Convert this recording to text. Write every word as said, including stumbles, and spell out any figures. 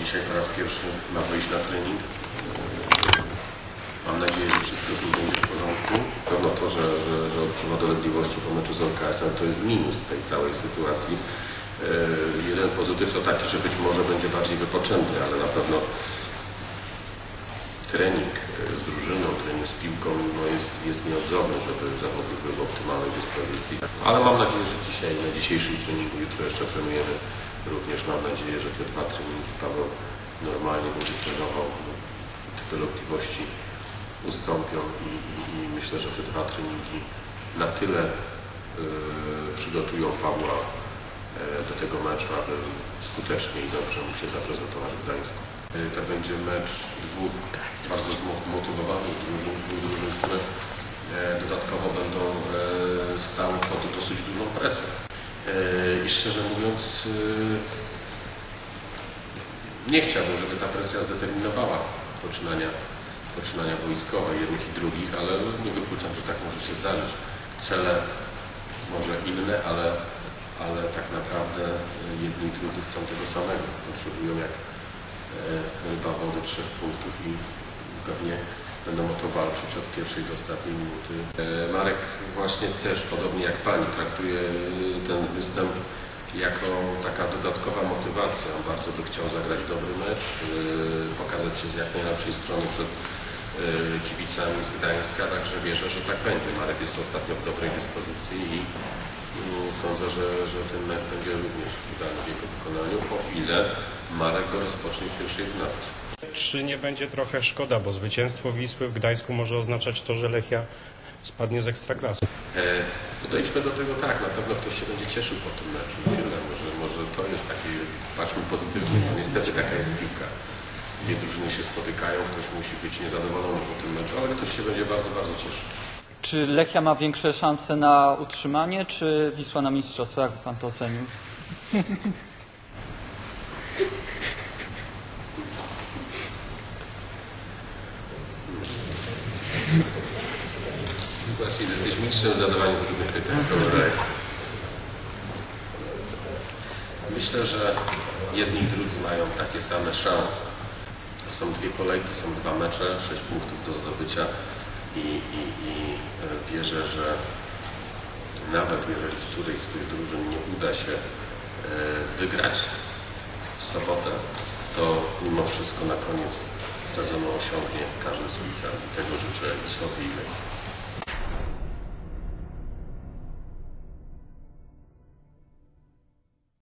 dzisiaj po raz pierwszy ma wyjść na trening. Mam nadzieję, że wszystko z nim będzie w porządku. Pewno to, że, że, że odczuwa dolegliwości po meczu z O K S-em, to jest minus tej całej sytuacji. Yy, jeden pozytyw to taki, że być może będzie bardziej wypoczęty, ale na pewno trening z drużyną, trening z piłką no jest, jest nieodzowny, żeby zawodnik był w optymalnej dyspozycji. Ale mam nadzieję, że dzisiaj, na dzisiejszym treningu, jutro jeszcze trenujemy również. Mam nadzieję, że te dwa treningi Paweł normalnie będzie trenował. Te dolegliwości ustąpią i, i, i myślę, że te dwa treningi na tyle y, przygotują Pawła y, do tego meczu, aby skutecznie i dobrze mu się zaprezentować w Gdańsku. Y, to będzie mecz dwóch bardzo zmotywowanych drużyn, dwóch drużyn, które y, dodatkowo będą y, stały pod dosyć dużą presją. Y, I szczerze mówiąc y, nie chciałbym, żeby ta presja zdeterminowała poczynania poczynania boiskowe jednych i drugich, ale nie wykluczam, że tak może się zdarzyć. Cele może inne, ale, ale tak naprawdę jedni i drudzy chcą tego samego. Potrzebują jak ryba wody trzech punktów i pewnie będą o to walczyć od pierwszej do ostatniej minuty. Marek właśnie też, podobnie jak Pani, traktuje ten występ jako taka dodatkowa motywacja. On bardzo by chciał zagrać dobry mecz, pokazać się z jak najlepszej strony przed kibicami z Gdańska, także wierzę, że tak będzie. Marek jest ostatnio w dobrej dyspozycji i sądzę, że, że ten mecz będzie również udany w jego wykonaniu, o ile Marek go rozpocznie w pierwszej jedenastce. Czy nie będzie trochę szkoda, bo zwycięstwo Wisły w Gdańsku może oznaczać to, że Lechia spadnie z Ekstraklasy? E, Podejdźmy do tego tak, na pewno ktoś się będzie cieszył po tym meczu i tyle. Może, może to jest taki, patrzmy pozytywnie, no niestety taka jest piłka. Dwie drużyny się spotykają, ktoś musi być niezadowolony po tym meczu, ale ktoś się będzie bardzo, bardzo cieszył. Czy Lechia ma większe szanse na utrzymanie, czy Wisła na mistrzostwo? Jak Pan to ocenił? Właśnie jesteś mistrzem w zadawaniu trudnych pytań. Myślę, że jedni i drudzy mają takie same szanse. Są dwie kolejki, są dwa mecze, sześć punktów do zdobycia i, i, i wierzę, że nawet jeżeli którejś z tych drużyn nie uda się wygrać w sobotę, to mimo wszystko na koniec sezonu osiągnie każdy swój cel. I tego życzę i sobie i Lechii.